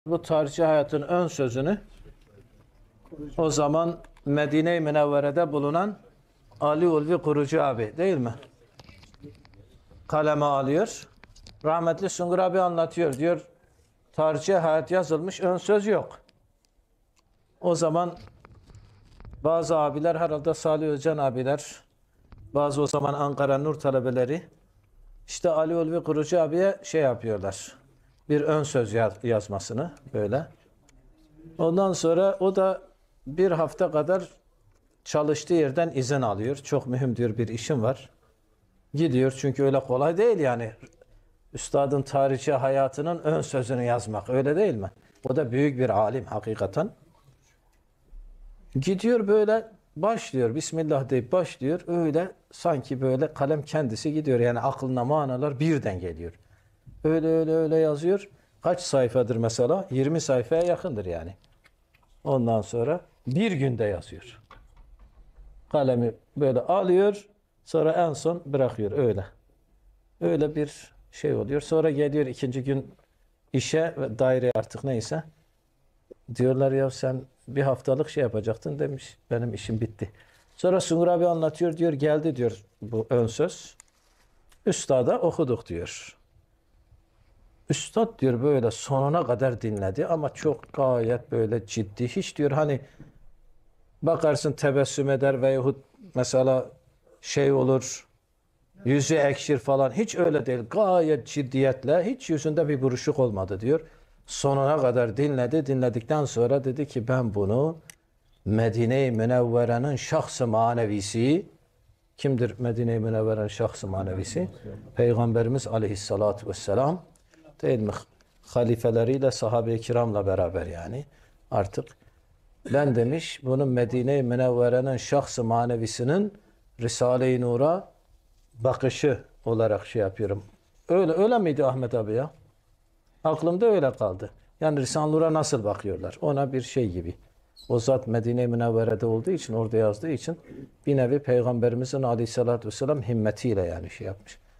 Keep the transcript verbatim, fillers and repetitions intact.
Bu tarihçi hayatın ön sözünü o zaman Medine-i Münevvere'de bulunan Ali Ulvi Kurucu abi değil mi? Kaleme alıyor. Rahmetli Sungur abi anlatıyor. Diyor tarihçi hayat yazılmış, ön söz yok. O zaman bazı abiler, herhalde Salih Özcan abiler, bazı o zaman Ankara Nur talebeleri işte Ali Ulvi Kurucu abiye şey yapıyorlar. Bir ön söz yaz, yazmasını böyle. Ondan sonra o da bir hafta kadar çalıştığı yerden izin alıyor. Çok mühim diyor, bir işim var. Gidiyor, çünkü öyle kolay değil yani. Üstadın tarihçi hayatının ön sözünü yazmak, öyle değil mi? O da büyük bir alim hakikaten. Gidiyor böyle başlıyor, Bismillah deyip başlıyor. Öyle sanki böyle kalem kendisi gidiyor. Yani aklına manalar birden geliyor. Öyle öyle öyle yazıyor. Kaç sayfadır mesela? yirmi sayfaya yakındır yani. Ondan sonra bir günde yazıyor. Kalemi böyle alıyor, sonra en son bırakıyor öyle. Öyle bir şey oluyor. Sonra geliyor ikinci gün işe ve daire artık neyse. Diyorlar ya sen bir haftalık şey yapacaktın, demiş. Benim işim bitti. Sonra Sungur abi anlatıyor, diyor geldi diyor bu ön söz. Üstada okuduk diyor. Üstad diyor böyle sonuna kadar dinledi ama çok gayet böyle ciddi. Hiç diyor hani bakarsın tebessüm eder veyahut mesela şey olur, yüzü ekşir falan. Hiç öyle değil. Gayet ciddiyetle, hiç yüzünde bir buruşuk olmadı diyor. Sonuna kadar dinledi. Dinledikten sonra dedi ki ben bunu Medine-i Münevvere'nin şahs-ı manevisi, kimdir Medine-i Münevvere'nin şahs-ı manevisi? Peygamberimiz Aleyhisselatü Vesselam değil mi? Halifeleriyle, sahabe-i kiramla beraber yani artık. Ben demiş bunun Medine-i Münevvere'nin şahs-ı manevisinin Risale-i Nur'a bakışı olarak şey yapıyorum. Öyle öyle miydi Ahmet abi ya? Aklımda öyle kaldı. Yani Risale-i Nur'a nasıl bakıyorlar? Ona bir şey gibi. O zat Medine-i Münevvere'de olduğu için, orada yazdığı için bir nevi Peygamberimizin Aleyhisselatü Vesselam himmetiyle yani şey yapmış.